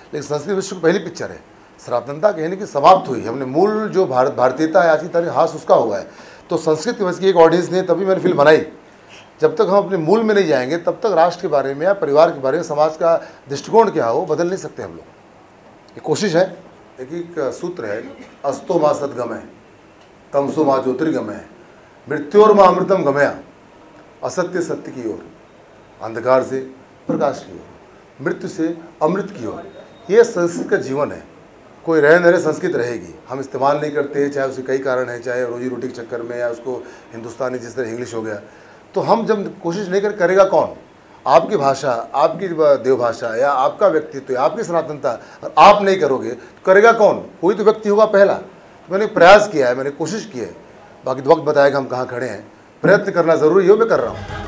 लेकिन संस्कृत विश्व की पहली पिक्चर है। सनातनता कहने की समाप्त हुई, हमने मूल जो भारतीयता है आज की तारीख हास उसका हुआ है। तो संस्कृत वश की एक ऑडियंस ने तभी मैंने फिल्म बनाई। जब तक हम अपने मूल में नहीं जाएंगे तब तक राष्ट्र के बारे में या परिवार के बारे में, समाज का दृष्टिकोण क्या हो, बदल नहीं सकते हम लोग। ये कोशिश है। एक सूत्र है, अस्तो माँ सदगमय तमसो माँ ज्योतिर्गमय मृत्योर माँ अमृतम गमया, असत्य सत्य की ओर, अंधकार से प्रकाश की ओर, मृत्यु से अमृत की ओर। ये संस्कृत का जीवन है। कोई रहे न रहे संस्कृत रहेगी। हम इस्तेमाल नहीं करते, चाहे उसके कई कारण हैं, चाहे रोजी रोटी के चक्कर में या उसको हिंदुस्तानी जिस तरह इंग्लिश हो गया। तो हम जब कोशिश नहीं करेगा कौन? आपकी भाषा, आपकी देवभाषा या आपका व्यक्तित्व या आपकी सनातनता और आप नहीं करोगे तो करेगा कौन? कोई तो व्यक्ति होगा पहला। तो मैंने प्रयास किया है, मैंने कोशिश की है। बाकी वक्त बताएगा हम कहाँ खड़े हैं। प्रयत्न करना ज़रूरी है, मैं कर रहा हूँ।